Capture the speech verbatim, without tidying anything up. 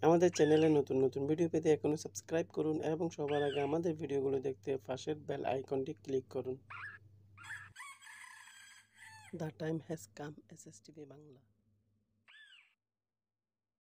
আমাদের চ্যানেলে নতুন নতুন ভিডিও পেতে এখনই সাবস্ক্রাইব করুন এবং সবার আগে আমাদের ভিডিওগুলো দেখতে পাশের বেল আইকনটি ক্লিক করুন। The time has come, S S TV Bangla.